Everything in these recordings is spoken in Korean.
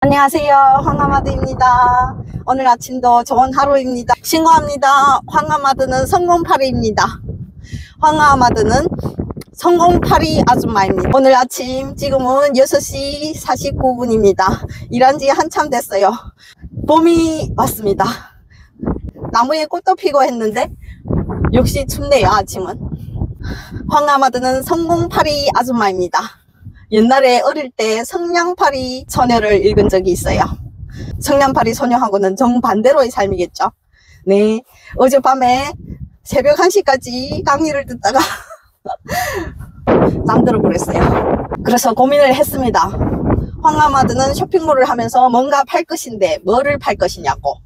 안녕하세요. 황하마드입니다. 오늘 아침도 좋은 하루입니다. 신고합니다. 황하마드는 성공파리입니다. 황하마드는 성공파리 아줌마입니다. 오늘 아침 지금은 6시 49분입니다. 일한 지 한참 됐어요. 봄이 왔습니다. 나무에 꽃도 피고 했는데 역시 춥네요. 아침은. 황하마드는 성공파리 아줌마입니다. 옛날에 어릴 때 성냥팔이 소녀를 읽은 적이 있어요. 성냥팔이 소녀하고는 정반대로의 삶이겠죠. 네, 어젯밤에 새벽 1시까지 강의를 듣다가 잠들어 버렸어요. 그래서 고민을 했습니다. 황하마드는 쇼핑몰을 하면서 뭔가 팔 것인데 뭐를 팔 것이냐고.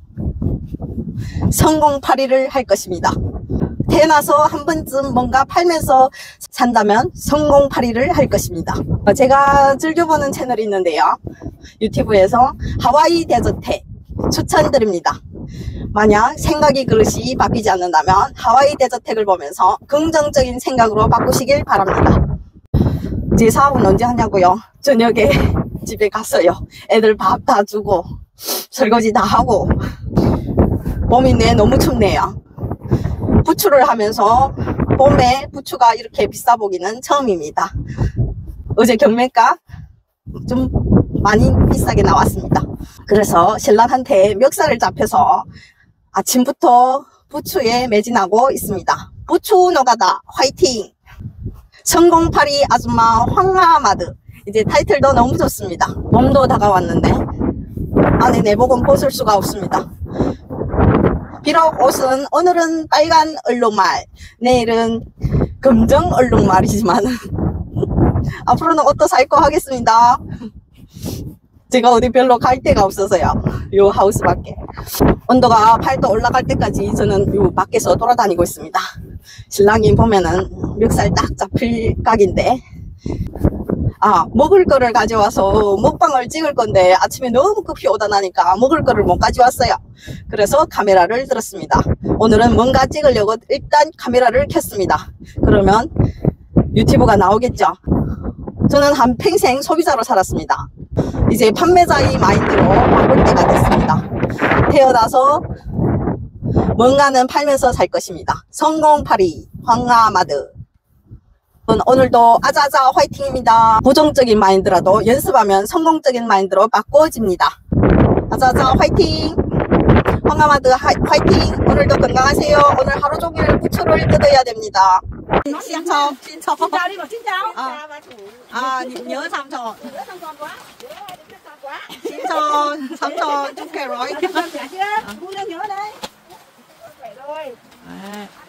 성공팔이를 할 것입니다. 태어나서 한 번쯤 뭔가 팔면서 산다면 성공팔이를 할 것입니다. 제가 즐겨보는 채널이 있는데요. 유튜브에서 하와이 데저트 추천드립니다. 만약 생각이 그릇이 바뀌지 않는다면 하와이 데저텍을 보면서 긍정적인 생각으로 바꾸시길 바랍니다. 제 사업은 언제 하냐고요? 저녁에 집에 갔어요. 애들 밥 다 주고 설거지 다 하고. 봄인데 너무 춥네요. 부추를 하면서 봄에 부추가 이렇게 비싸 보기는 처음입니다. 어제 경매가 좀 많이 비싸게 나왔습니다. 그래서 신랑한테 멱살을 잡혀서 아침부터 부추에 매진하고 있습니다. 부추 노가다 화이팅! 성공파리 아줌마 황하마드. 이제 타이틀도 너무 좋습니다. 봄도 다가왔는데 안에 내복은 벗을 수가 없습니다. 비록 옷은 오늘은 빨간 얼룩말, 내일은 검정 얼룩말이지만 앞으로는 옷도 사 입고 하겠습니다. 제가 어디 별로 갈 데가 없어서요. 요 하우스밖에. 온도가 8도 올라갈 때까지 저는 요 밖에서 돌아다니고 있습니다. 신랑이 보면은 멱살 딱 잡힐 각인데, 먹을 거를 가져와서 먹방을 찍을 건데 아침에 너무 급히 오다 나니까 먹을 거를 못 가져왔어요. 그래서 카메라를 들었습니다. 오늘은 뭔가 찍으려고 일단 카메라를 켰습니다. 그러면 유튜브가 나오겠죠. 저는 한평생 소비자로 살았습니다. 이제 판매자의 마인드로 바꿀 때가 됐습니다. 태어나서 뭔가는 팔면서 살 것입니다. 성공파리 황하마드. 오늘도 아자아자 화이팅입니다. 부정적인 마인드라도 연습하면 성공적인 마인드로 바꿔집니다. 아자아자 화이팅! 황하마드 화이팅! 오늘도 건강하세요. 오늘 하루 종일 부추를 뜯어야 됩니다. 신청. nhớ Samson. Samson, Samson chúc kèo rồi.